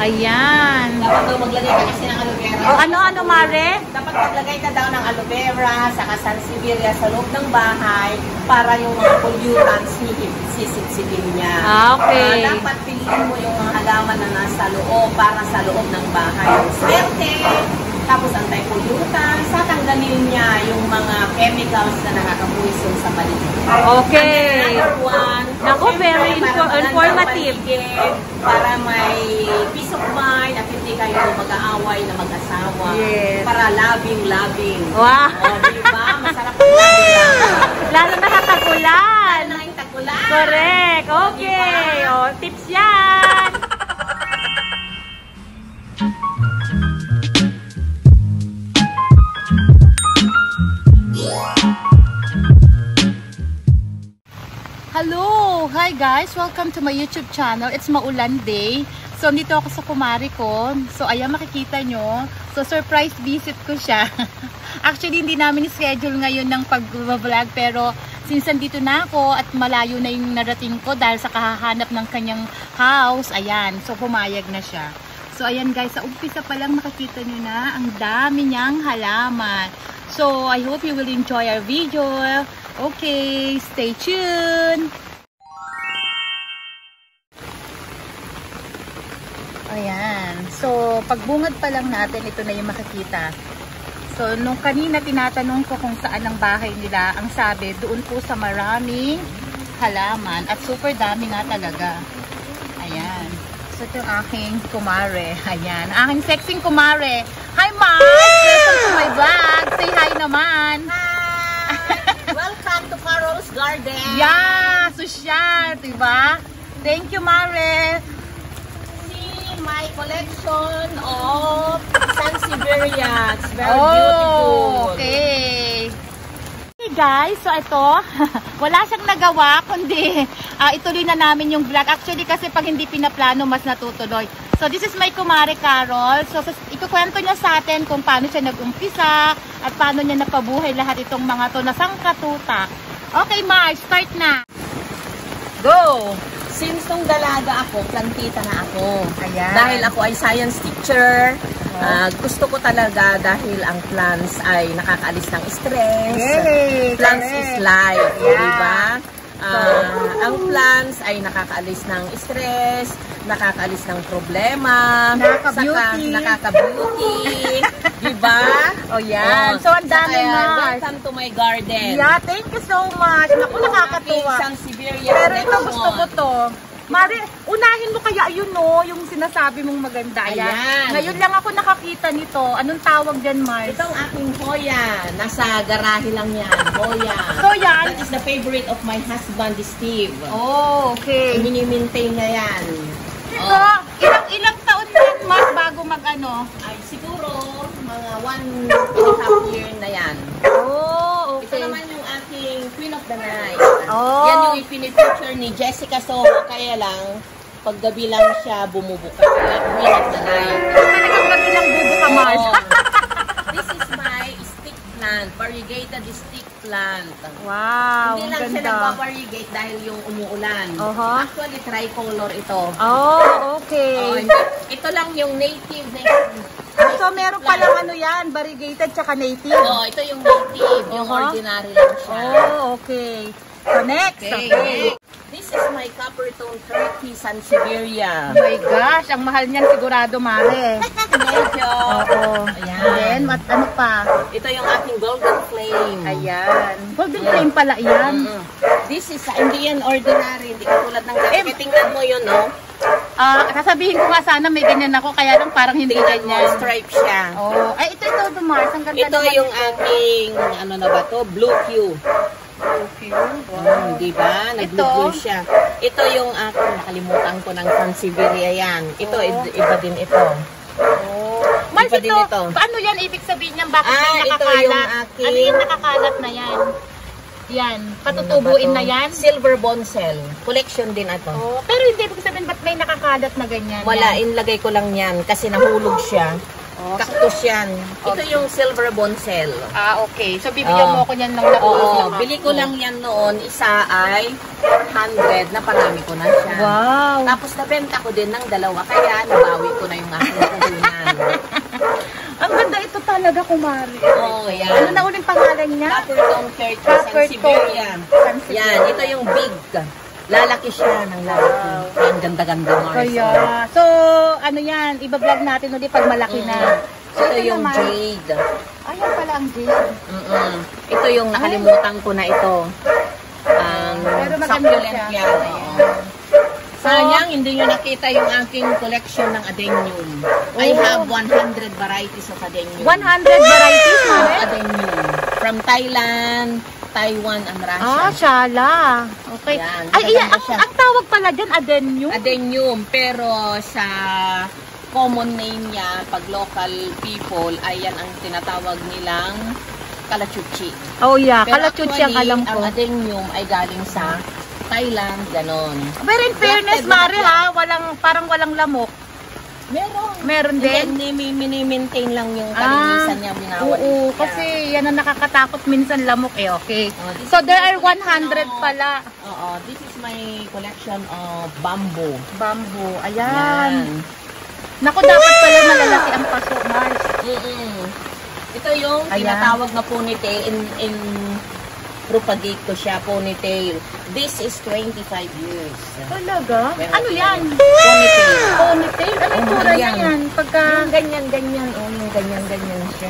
Ayan. Dapat daw maglagay ka kasi ng aloe vera. O, ano, Mare? Dapat maglagay ka daw ng aloe vera, saka sansevieria sa loob ng bahay para yung mga pollutants sisipsipin niya. Okay. Dapat piliin mo yung mga halaman na nasa loob para sa loob ng bahay. Swerte! Tapos anti-pollutants, tatanggalin niya yung mga chemicals na nakakapuwiso sa paligid. Okay. Number one, naku, very informative. Para may peace of mind at hindi kayo mag-aaway na mag-asawa. Yes. Para loving. Wow. O, diba? Masarap ang loving. Lalo na sa tagulan. Lalo na yung tagulan. Correct. Okay. O, tips yan. Hello! Hi guys! Welcome to my YouTube channel. It's maulan day. So, dito ako sa kumari ko. So, ayan makikita nyo. So, surprise visit ko siya. Actually, hindi namin schedule ngayon ng pag-vlog. Pero, since dito na ako at malayo na yung narating ko dahil sa kahahanap ng kanyang house. Ayan. So, pumayag na siya. So, ayan guys. Sa umpisa pa lang makikita nyo na ang dami niyang halaman. So, I hope you will enjoy our video. Okay, stay tuned! Ayan. So, pagbungad pa lang natin, ito na yung makikita. So, nung kanina tinatanong ko kung saan ang bahay nila, ang sabi, doon po sa maraming halaman. At super dami nga talaga. Ayan. So, ito yung aking kumare. Ayan. Aking sexing kumare. Hi, Mark! Welcome to my vlog. Say hi naman. Welcome to Carol's Garden. Yeah, social, diba? Thank you, Mare. See my collection of sansevieria. It's very beautiful. Okay. Hey guys, so ito, wala siyang nagawa, kundi ituloy na namin yung vlog. Actually, kasi pag hindi pinaplano, mas natutuloy. So, this is my kumare Carol. So, ikukwento niya sa atin kung paano siya nag-umpisa at paano niya napabuhay lahat itong mga to na sangkatutak. Okay, Marge, start na. Go! Since nung dalaga ako, plantita na ako. Ayan. Dahil ako ay science teacher, gusto ko talaga dahil ang plants ay nakakaalis ng stress. Yay! Plants correct. is life, Yeah. diba? Ang plants ay nakakaalis ng stress, nakakaalis ng problema, Nakaka-beauty. Nakaka-beauty, diba? Oh, yan. So, ang dami na. Welcome to my garden. Yeah, thank you so much. Naku, nakakatuwa. Sansevieria. Pero ito, gusto ko to. Mari, unahin mo kaya yun, no? Yung sinasabi mong maganda. Ayan. Ngayon lang ako nakakita nito. Anong tawag dyan, Mars? Itong aking Hoya. Nasa garahe lang yan. Hoya. So, yan. That is the favorite of my husband, Steve. Oh, okay. Mini-maintain niya yan. So, ilang taon yan, Mars, bago mag-ano? Ay, siguro, mga 1.5 year na yan. Oh, okay. Ito naman yung aking Queen of the Night. Oh. Yan yung ipinipicture ni Jessica Soho. Kaya lang, paggabi lang siya bumubuka. Kaya Queen of the Night. Talagang gabi lang bubo ka, Mars. This is my stick plant. Variegated stick plant. Wow, Hindi ang lang siya ganda. nagpa-variegate dahil yung umuulan. Actually, tricolor ito. Oh, okay. Ito lang yung native. So, meron palang ano yan, variegated tsaka native. Ito yung native. Yung ordinary lang siya. Oh, okay. So, next. Okay. This is my copper tone turkey sansevieria. Oh my gosh, ang mahal niyan sigurado, Mare. Medyo. Oo. Ayan. Then, ano pa? Ito yung ating golden flame. Ayan. Golden flame pala yan. This is, hindi yan ordinary. Hindi katulad ng dati. Tingnan mo yun, no? Sasabihin ko nga sana may ganyan ako, kaya lang parang hindi Tingnan mo, ganyan. stripe siya. Oh, ay ito Mars, ang ganda Ito naman yung aking, ano na ba to? Blue Q. Okay. Wow. Diba? Nag-blue siya. Ito yung aking, nakalimutan ko ng sansevieria yan. Ito, iba din ito. Oh. Mars, Iba din ito. Paano yan ibig sabihin niyan? Bakit may ito nakakalat? yung aking... Ano yung nakakalat na yan? Yan, patutubuin na yan? Silver bonsel. Collection din ito. Oh, pero hindi ibig sabihin ba't may nakakalat na ganyan? Wala, inlagay ko lang yan kasi nahulog siya. Oh, Cactus yan. Ito yung silver bonsel. Okay. So, bibigyan mo ako niyan ng Oo, bili ko lang yan noon. Isa ay 100. Naparami ko na siya. Wow! Tapos nabenta ko din ng dalawa. Kaya nabawi ko na yung aking puhunan. Ang ganda ito talaga, kumari. Oo, yan. Ano na uling pangalan niya? Coppertone Curtis Sansevieria. Yan, ito yung big. Lalaki siya ng lalaki. Ang ganda-ganda, Mars. Kaya, so, ano yan, iba-vlog natin ulit pag malaki na. So, ito yung jade. Ayan pala ang jade. Ito yung nakalimutan ko na ito. Pero maganda Succulent siya. yan. Sayang, hindi nyo nakita yung aking collection ng adenium. I have 100 varieties of adenium. 100 varieties, Mare? Adenium. From Thailand, Taiwan, and Russia. Shala. Okay. Yan, Ay, maganda siya. ang tawag pala dyan, adenium? Adenium, pero sa common name niya, pag local people, ay yan ang tinatawag nilang kalachuchi. Oh yeah, Pero kalachuchi ang alam ko. ang adenium ay galing sa Thailand, ganon. Pero in fairness, Mare, ha, parang walang lamok. Meron din. Mini-maintain lang yung kalinisan niya, binawalis Oo, niya. kasi yan ang nakakatakot minsan lamok okay. So there are 100 pala. Oo, this is my collection of bamboo. Bamboo, ayan. Naku, dapat pala malalaki ang paso, Mars. Ito yung tinatawag na ponytail in propagate ko siya, ponytail. This is 25 years. Talaga? Meron Ano yan? Ponytail. Ponytail? Ano yung tura niya yan? Pagka... Yung ganyan-ganyan. Yung ganyan-ganyan siya.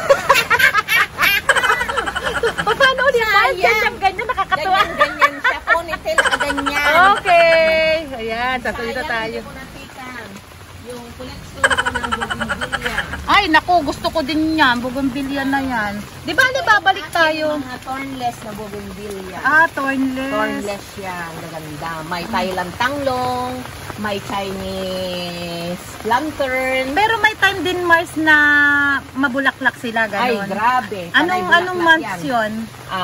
Paano ulit? Ganyan, nakakatuwa. Ganyan siya. Ponytail na ganyan. Okay. Ayan, sasalita tayo. Yung collection ko ng bougainvillea. Ay, naku, gusto ko din yan. Bougainvillea na yan. Di ba, babalik tayo? Mga thornless na bougainvillea. Thornless. Thornless siya. Ang ganda. May Thailand tanglong, may Chinese lantern. Pero may time din, Mars, na mabulaklak sila, Ay, gano'n. grabe. Anong months yun?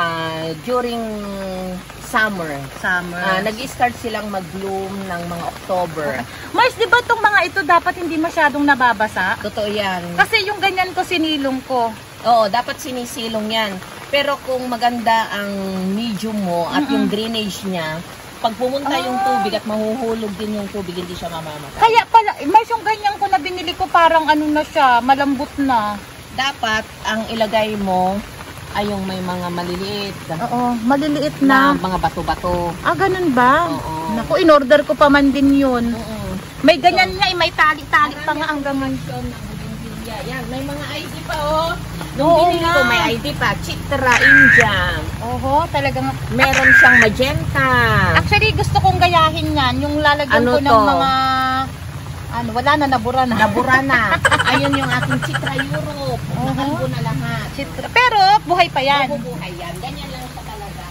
During summer. Summer. Nag-start silang mag-bloom ng mga October. Mars, di ba itong mga ito dapat hindi masyadong nababasa? Totoo yan. Kasi yung ganyan ko, sinilong ko. Oo, dapat sinisilong yan. Pero kung maganda ang medium mo at yung drainage niya, pag pumunta yung tubig at mahuhulog din yung tubig, hindi siya mamamatay. Kaya pala, Mars, yung ganyan ko na binili ko, parang ano na siya, malambot na. Dapat ang ilagay mo ay yung may mga maliliit. Oo, maliliit na. Mga bato-bato. Ganun ba? Oo. Naku, in-order ko pa man din yun. Oo. May ganyan nga, may tali-tali pa nga hanggang ngayon. Yan, may mga ID pa Nung binili ko, may ID pa. Chitra India. Oho, talagang... Meron siyang magenta. Actually, gusto kong gayahin yan. Yung lalagyan ko ng mga... wala na, nabura na. Nabura na. Ayun yung ating Chitra Europe. Nakalbo na lahat. Chitra. Pero, buhay pa yan. Buhay yan. Ganyan lang siya talaga.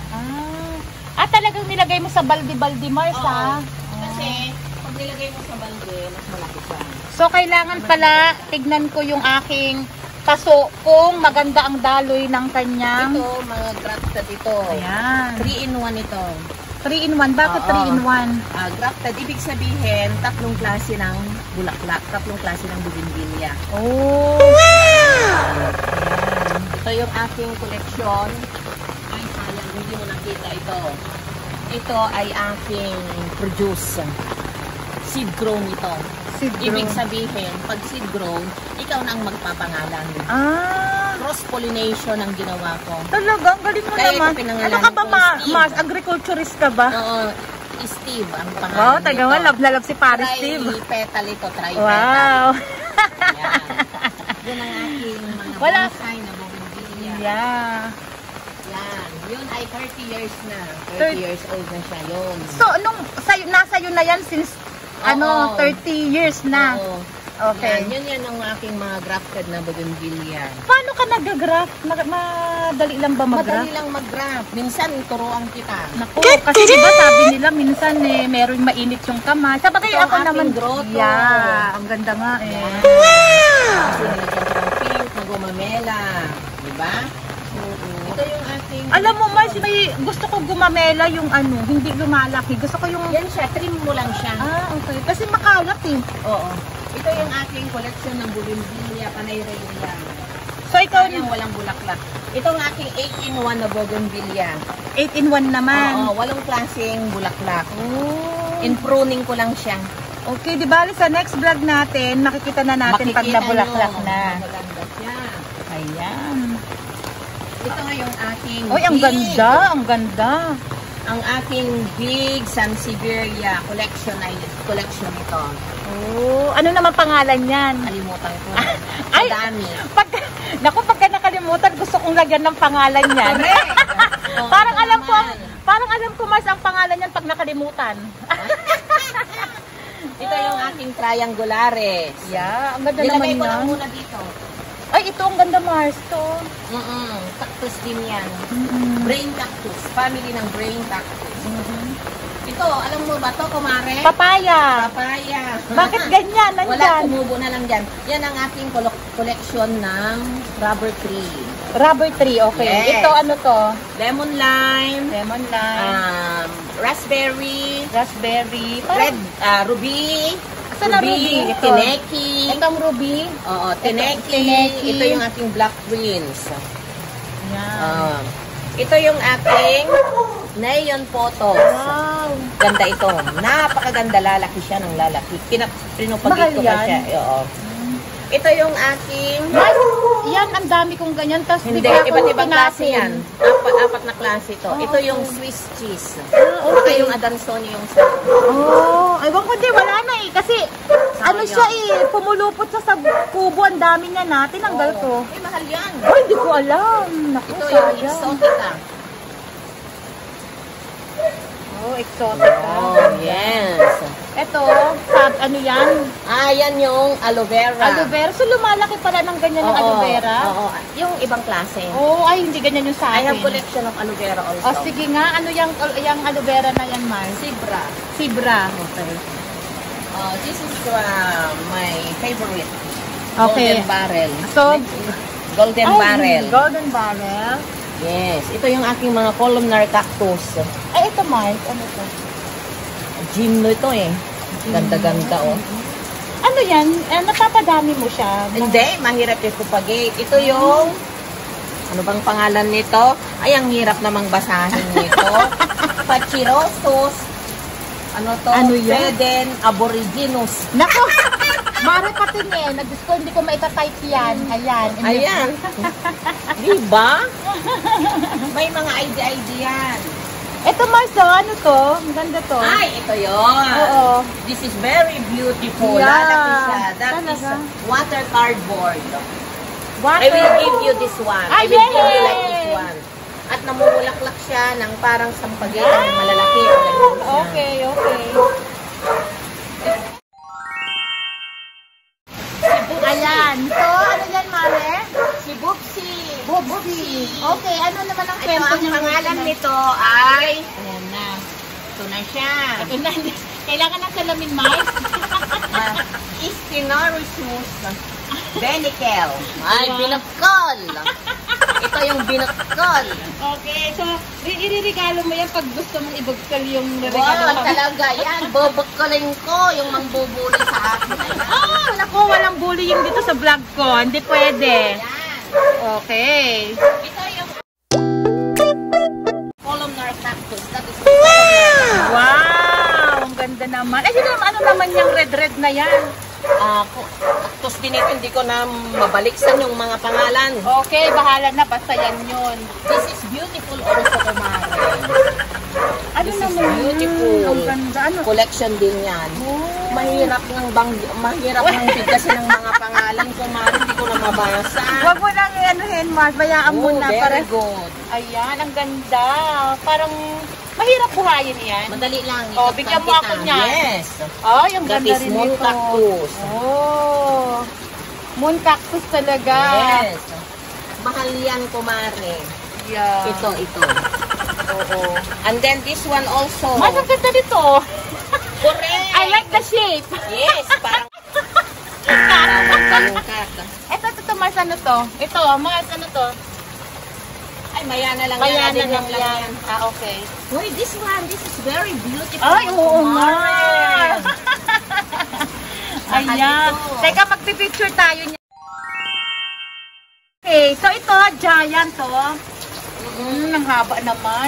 Talagang nilagay mo sa balde-balde, Mars, Kasi, pag nilagay mo sa balde, mas malaki siya. So, kailangan pala tignan ko yung aking paso kung maganda ang daloy ng kanyang... Ito, mga grafted ito. Ayan. 3-in-1 ito. 3-in-1? Bakit 3-in-1? Grafted, ibig sabihin, tatlong klase ng bulaklak, tatlong klase ng bougainvillea. Oh! Ayan. Ito yung aking collection. Ay, sayang, hindi mo nakita ito. Ito ay aking produce. Seed grown ito. Ibig sabihin, pag seed grown, ikaw na ang magpapangalan. Cross-pollination ang ginawa ko. Talaga? Ang galing mo naman. Ano ka ba, mas agriculturist ka ba? Oo. Steve ang pangalan. Wow, taga mo. Love na love si Paris, Steve. Tri-petal ito. Tri-petal. Wow. Yan. Yun ang aking mga bonsai na bougainvillea. Yeah. Yan. Yun ay 30 years na. 30 years old na siya yun. So, nasa yun na yan since 30 years na. Oo. Okay. Yan ang aking mga grafted na bougainvillea. Paano ka nag-graft? Madali lang ba mag-graft? Madali lang mag-graft. Minsan, turuan kita. Naku, kasi diba sabi nila minsan meron mainit yung kamay. Sabagay ako naman. Grotto. Yeah, ang ganda nga eh. Kasi nilagyan ko ng pink na gumamela. Diba? Ito yung ating... Alam mo, Mars, gusto ko gumamela yung hindi lumalaki. Gusto ko yung... Yan siya, trim mo lang siya. Okay. Kasi makalat eh. Oo. Ito yung aking collection ng bougainvillea, panay-raya. So, ikaw yung walang bulaklak. Itong aking 8-in-1 na bougainvillea. 8-in-1 naman. Oo, 8 klaseng bulaklak. Oh. In pruning ko lang siya. Okay, di ba sa next vlog natin, makikita na natin pag nabulaklak na. Maganda siya. Ayan. Ito yung aking Oy, ang ganda, ang ganda. Ang aking big Sansevieria collection ito. Oh, ano naman pangalan niyan? Kalimutan ko. Ay, dami. Pagka nakalimutan, gusto kong lagyan ng pangalan niyan. Oh, parang alam ko mas ang pangalan niyan pag nakalimutan. Ito yung aking triangulares. Yeah, ang ganda Nilagay naman ko lang yan. muna dito. Ay, ito ang ganda, Mars, to. Cactus din yan. Brain cactus. Family ng brain cactus. Ito, alam mo ba to, kumare? Papaya. Papaya. Bakit ganyan? Nandyan. Wala, tumubo na lang dyan. Yan ang aking collection ng rubber tree. Rubber tree, okay. Yes. Ito, ano to? Lemon lime. Lemon lime. Raspberry. Raspberry. Red, ruby. Ito na ruby. Ito. Tineki. Itong ruby. Oo, tineki. Ito yung aking black prince. Yan. Ito yung aking neon photos. Wow. Ganda ito. Napakaganda. Lalaki siya ng lalaki. Pinupagit ko pa siya. Oo. Ito yung aking... Yan, ang dami kong ganyan. Tapos Hindi, iba't ibang klase yan. Apat na klase ito. Ito yung Swiss cheese. Okay. Yung Adansoni yung sa... Oh, ewan ko din, wala na eh. Kasi, ano siya eh, pumulupot sa kubo. Ang dami niya na. Tinanggal ko. Eh, mahal yan. Oh, hindi ko alam. Naku, Ito yung sayang. exotica. Oh, exotica. Oh, yes. Ito, ano yan? Yan yung aloe vera. Aloe vera. So, lumalaki pala ng ganyan ng aloe vera? Oo, yung ibang klase. Oh, ay, hindi ganyan yung sa I akin. have collection of aloe vera also. Oh, sige nga. Ano yung aloe vera na yan, Mar? Zebra. Zebra. Okay. This is my favorite. Okay. Golden barrel. So, golden barrel. Golden barrel. Yes. Ito yung aking mga columnar cactus. Ay, ito, Mark. Ano to? Gymno ito eh. Ganda-ganda oh. Ano yan? Napapadami mo siya? Hindi, mahirap yung propagate. Ito yung, ano bang pangalan nito? Ay, ang hirap namang basahin nito. Pachirosus. Ano to? Ano yan? Peden aboriginus. Nako! Mare patingin. Nag-gusto, hindi ko maitatype yan. Ayan. Ayan. Diba? May mga idea yan. Ito, Marso, ano to? Ang ganda to. Ay, ito yun. Oo. This is very beautiful. Yeah. Lalaki siya. That Talaga? is water cardboard. Water. I will give you this one. Ay, I will give you like yay! this one. At namumulaklak siya ng parang sampagita ng malalaki. Ganyan siya. Okay, okay. Ayan. So, ano yan, Mare? Si Bubsy. Bubsy. Okay, ano naman ang Ito kwento ang niya? pangalan nito ay... Ayan na. Ito na siya. Ito na. Kailangan ng salamin, Mike. Istinorus Benikel. Ay, binakol. Ito yung binakol. Okay, so, iririgalo mo yan pag gusto mong ibagkal yung regalo. Wow, talaga yan. Bubukulin ko yung mangbubuli sa akin. Oh, naku, walang bullying dito sa vlog ko. Hindi pwede. Yan. Okay. Ito yung columnar cactus. That is Wow! Ang ganda naman. Ay, ano naman yung red-red na yan? cactus din ito. Hindi ko na mabaliksan yung mga pangalan. Okay, bahala na. Basta yan yun. This is beautiful also, kumare. Ano This is naman? beautiful. Ang ganda. Ano? Collection din yan. Oh. Mahirap ng bigkasin ng mga pangalan, kumare. Hindi ko na mabasa. Huwag mo lang i-anuhin, Mars. Bayaan mo na. Very good. Ayan, ang ganda. Parang mahirap buhayin yan. Madali lang. Oh, bigyan mo ako niyan. Yes. Oh, yung That ganda is rin moon nito. cactus. Oh. Moon cactus talaga. Yes. Mahal yan, kumare. Yeah. Ito. Oo. And then this one also. Mas ang ganda nito. Correct. I like the shape. Yes, parang kalungkat. Ito, Mars, ano to? Ito, Mars, ano to? Ay, mayana lang Mayana yan. lang yan. Okay. Uy, this is very beautiful. Ay, oo nga. Mahal Ayan. ito. Teka, magpipicture tayo niya. Okay, so ito, giant to. Ang haba naman.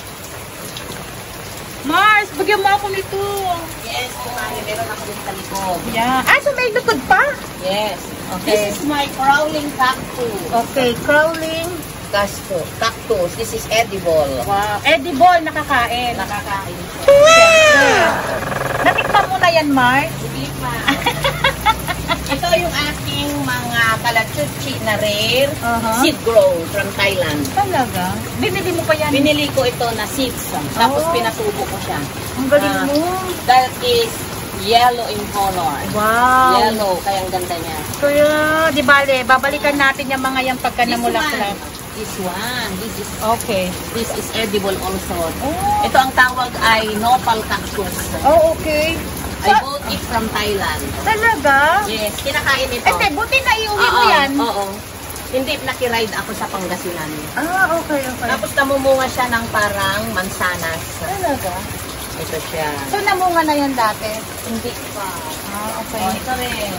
Mars, bigyan mo ako nito. Yes, kumari. Meron ako din sa likod. Yeah. Ah, so may lukod pa? Yes. Okay. This is my crawling cactus. Okay, crawling. Cactus. This is edible. Wow. Edible, nakakain. Nakakain. Wow. Natikman mo na yan, Mars? Hindi pa. Ito yung aking mga kalachuchi na rare seed grow from Thailand. Talaga? Binili mo pa yan? Binili ko ito na seeds. Tapos pinatubo ko siya. Ang galing mo. That is yellow in color. Wow. Yellow, kaya ang ganda niya. Kaya, di bale, babalikan natin yung mga yung pagka namulaklak. This one. This is Okay. This is edible also. Oh. Ito ang tawag ay nopal cactus. Oh, okay. I bought it from Thailand. Talaga? Yes, kinakain ito. Eh, buti na iuwi mo yan. Oo. Hindi, nakiride ako sa Pangasinan. Ah, okay, okay. Tapos namumunga siya ng parang mansanas. Talaga? Ito siya. So, namunga na yan dati? Hindi pa. Ah, okay. Ito rin.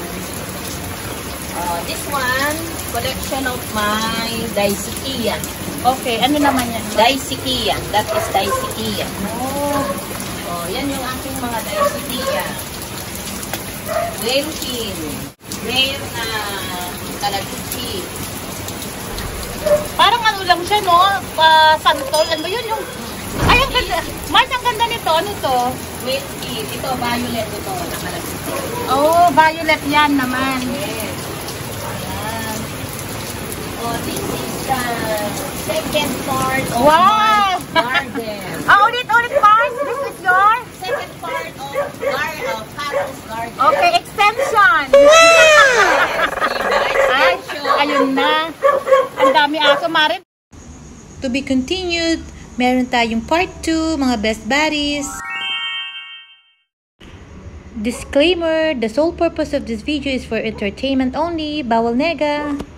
This one, collection of my Daisikia. Okay, ano naman yan? Daisikia. That is Daisikia. Oh. Yan yung aking mga Daisikia. Rare kin. Rare na kalachuchi. Parang ano lang siya, no? Santol. Ano yun yung... Ay, ang ganda. Mars, ang ganda nito. Ano to? Wait, ito, violet ito. Nakalachuchi. Oh, violet yan naman. Yes. Ayan. This is the second part of Wow! my garden. Ulit, Mars. This is your... Second part of Carol's garden. Okay, extension. Ay, ayun na. Ang dami aso, Mari. To be continued, meron tayong part 2, mga best buddies. Disclaimer, the sole purpose of this video is for entertainment only. Bawal nega.